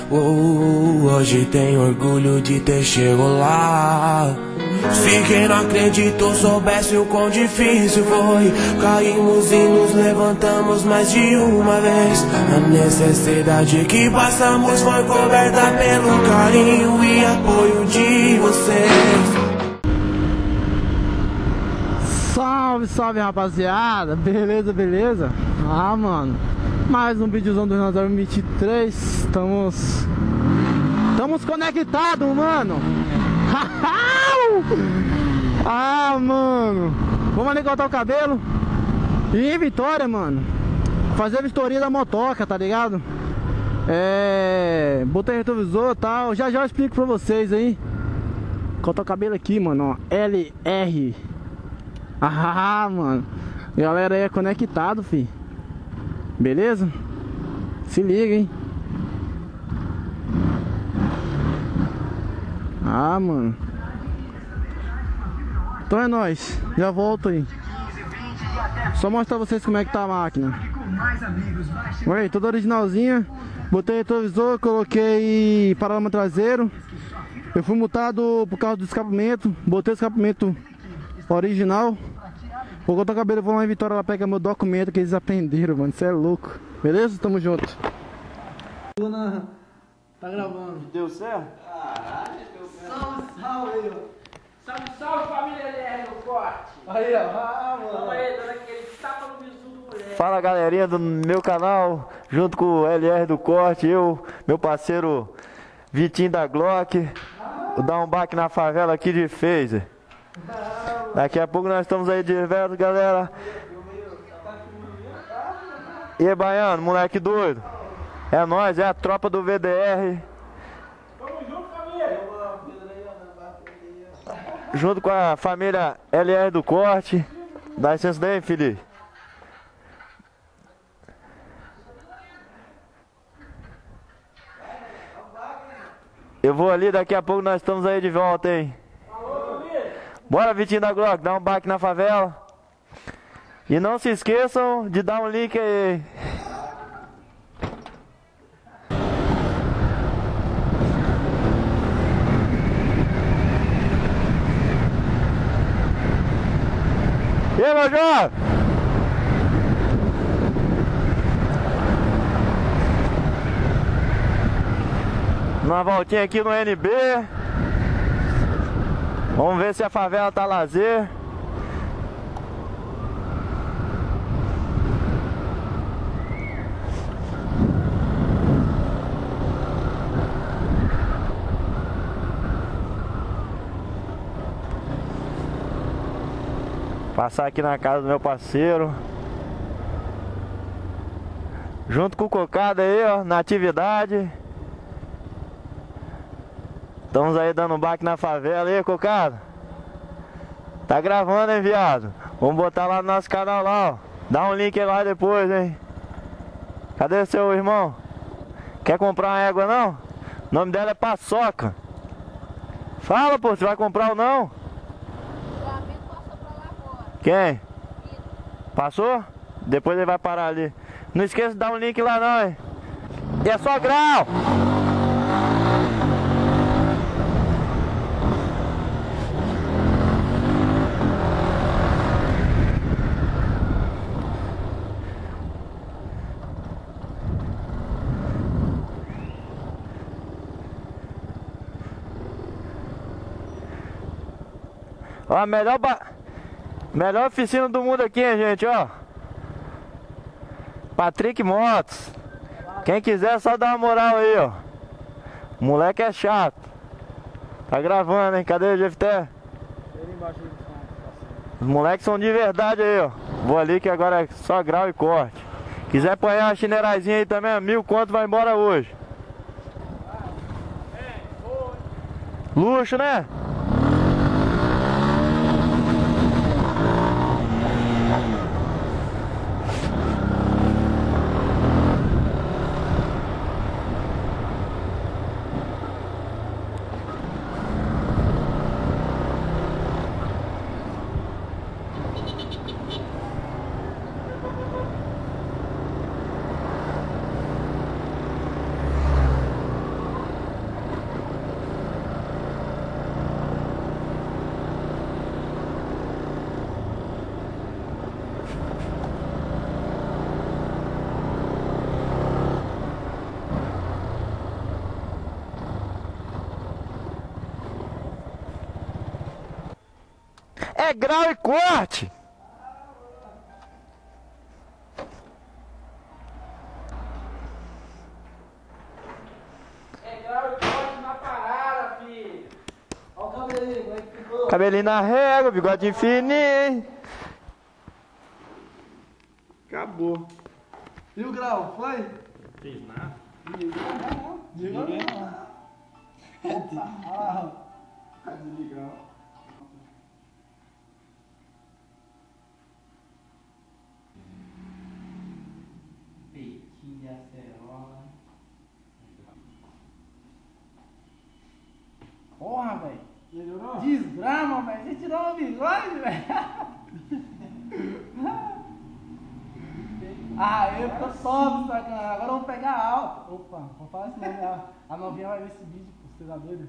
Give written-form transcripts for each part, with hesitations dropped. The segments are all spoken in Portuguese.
Hoje tenho orgulho de ter chegado lá. Se quem não acreditou soubesse o quão difícil foi, caímos e nos levantamos mais de uma vez. A necessidade que passamos foi coberta pelo carinho e apoio de vocês. Salve, salve, rapaziada, beleza, beleza? Ah, mano, mais um videozão do 2023. Estamos conectados, mano. Ah, mano, vamos ali cortar o cabelo e em Vitória, mano, fazer a vistoria da motoca, tá ligado? Botei retrovisor e tal. Já eu explico pra vocês aí. Cortar o cabelo aqui, mano, ó, LR. Ah, mano, galera aí é conectado, fi. Beleza? Se liga, hein? Ah, mano. Então é nóis. Já volto aí. Só mostrar pra vocês como é que tá a máquina. Olha aí, toda originalzinha. Botei retrovisor, coloquei paralama traseiro. Eu fui multado por causa do escapamento. Botei o escapamento original. Vou cortar o cabelo, vou lá em Vitória, lá pegar meu documento que eles aprenderam, mano. Você é louco. Beleza? Tamo junto. Tá gravando. Deu certo? Caralho, deu certo. Salve, salve aí, ó. Salve, salve, família LR do corte. Aí, ó. Ah, mano. Vamos aí, dando aquele tapa no bisu do moleque. Fala, galerinha do meu canal, junto com o LR do corte, eu, meu parceiro Vitinho da Glock. Vou dar um baque na favela aqui de Phaser. Daqui a pouco nós estamos aí de verso, galera. E aí, baiano, moleque doido. É nóis, é a tropa do VDR. Tamo junto, família. Junto com a família LR do corte. Dá licença daí, filho. Eu vou ali, daqui a pouco nós estamos aí de volta, hein. Bora, Vitinho da Glock, dá um baque na favela. E não se esqueçam de dar um link aí. E aí, meu jovem? Uma voltinha aqui no NB. Vamos ver se a favela tá lazer. Passar aqui na casa do meu parceiro. Junto com o Cocada aí, ó, na atividade. Estamos aí dando um baque na favela aí, Cocada. Tá gravando, hein, viado? Vamos botar lá no nosso canal lá, ó. Dá um link aí lá depois, hein. Cadê seu irmão? Quer comprar uma égua, não? O nome dela é Paçoca. Fala, pô, você vai comprar ou não? Quem? Passou? Depois ele vai parar ali. Não esqueça de dar um link lá não, hein? E é só grau! Ó, a melhor oficina do mundo aqui, hein, gente, ó. Patrick Motos. Quem quiser, só dá uma moral aí, ó. O moleque é chato. Tá gravando, hein? Cadê o Jefté? Os moleques são de verdade aí, ó. Vou ali que agora é só grau e corte. Quiser pôr uma chinelazinha aí também, 1000 conto, vai embora hoje. Luxo, né? é grau e corte. É grau e corte na parada, filho. Olha o cabelinho, como é que ficou? Cabelinho na régua, bigodinho fininho. Acabou. E o grau, foi? Fez nada. Diga não. Desligar. Peitinho de acerola. Porra, velho. Melhorou? Desgrama, velho. Você tirou o bigode, velho. Ah, eu tô top, sacana. Agora eu vou pegar alta. Opa, vou falar assim, né? A novinha vai ver esse vídeo, você tá doido?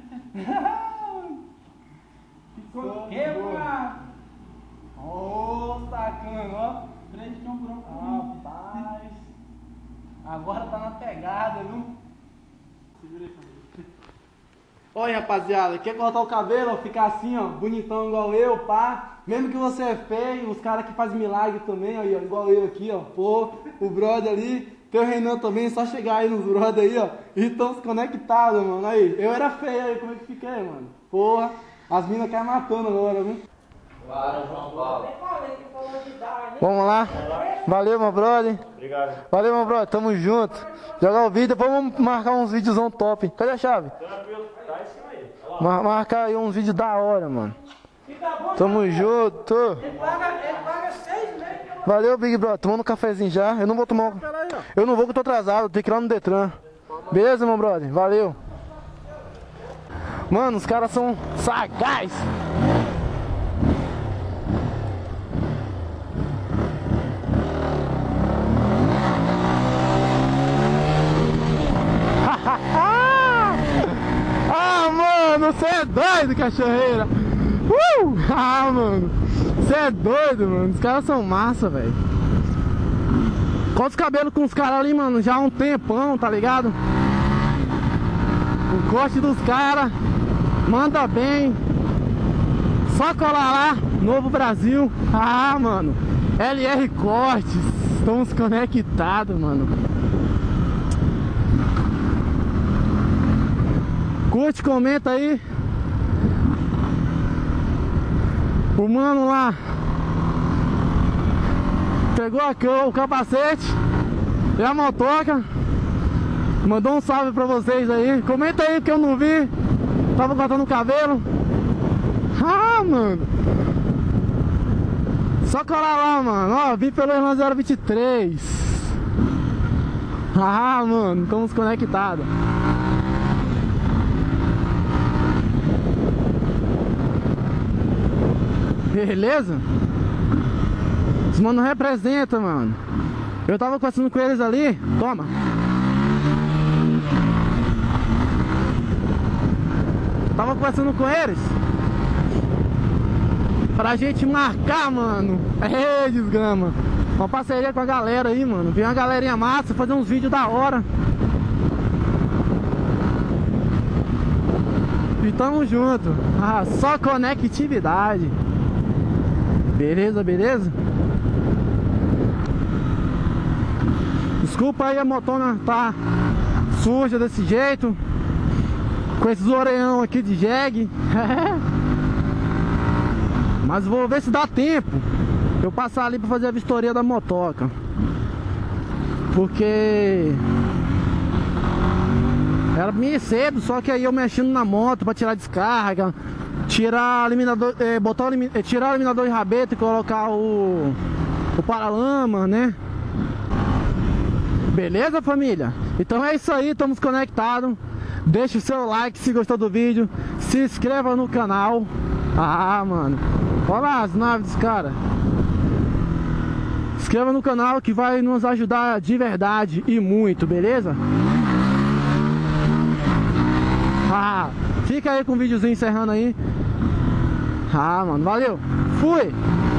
Ficou quebrado. Ô, sacana, ó. Frente não por um. Rapaz. Agora tá na pegada, viu? Segura aí, família. Olha, rapaziada, quer cortar o cabelo, ó, ficar assim, ó, bonitão igual eu, pá. Mesmo que você é feio, os caras que fazem milagre também, ó, igual eu aqui, ó. Pô, o brother ali, tem o Renan também, é só chegar aí nos brother aí, ó. E estão se conectados, mano. Aí, eu era feio aí, como é que fiquei, mano? Porra, as minas caem matando agora, viu? Claro, João Paulo. Vamos lá. Valeu, meu brother. Obrigado. Valeu, meu brother. Tamo junto. Jogar o vídeo, depois vamos marcar uns videozão top. Cadê a chave? Tranquilo, tá em cima aí. Marcar aí uns vídeos da hora, mano. Tamo junto. Ele paga 6 meses. Valeu, Big Brother. Tomando um cafezinho já. Eu não vou tomar. Eu não vou que eu tô atrasado. Tenho que ir lá no Detran. Beleza, meu brother? Valeu. Mano, os caras são sagazes. Ah, mano, você é doido, cachorreira. Ah, mano, você é doido, mano. Os caras são massa, velho. Corta os cabelos com os caras ali, mano, já há um tempão, tá ligado? O corte dos caras manda bem. Só colar lá, Novo Brasil. Ah, mano, LR Cortes. Estamos conectados, mano. Curte, comenta aí. O mano lá pegou aqui o capacete e a motoca. Mandou um salve pra vocês aí. Comenta aí que eu não vi. Tava cortando o cabelo. Ah, mano. Só colar lá, mano. Ó, vim pelo Irlã 023. Ah, mano. Estamos conectados. Beleza? Os mano representam, mano. Eu tava conversando com eles ali. Toma. Tava conversando com eles pra gente marcar, mano. É, desgrama. Uma parceria com a galera aí, mano. Vem uma galerinha massa, fazer uns vídeos da hora. E tamo junto. Ah, só conectividade. Beleza, beleza? Desculpa aí, a motona tá suja desse jeito, com esses orelhão aqui de jegue. Mas vou ver se dá tempo eu passar ali pra fazer a vistoria da motoca, porque era meio cedo, só que aí eu mexendo na moto pra tirar a descarga, tirar eliminador, tirar o eliminador de rabeta e colocar o paralama, né? Beleza, família? Então é isso aí, estamos conectados. Deixa o seu like se gostou do vídeo. Se inscreva no canal. Ah, mano, olha lá as naves dos caras. Se inscreva no canal que vai nos ajudar de verdade e muito, beleza? Ah, fica aí com o videozinho encerrando aí. Ah, mano, valeu. Fui.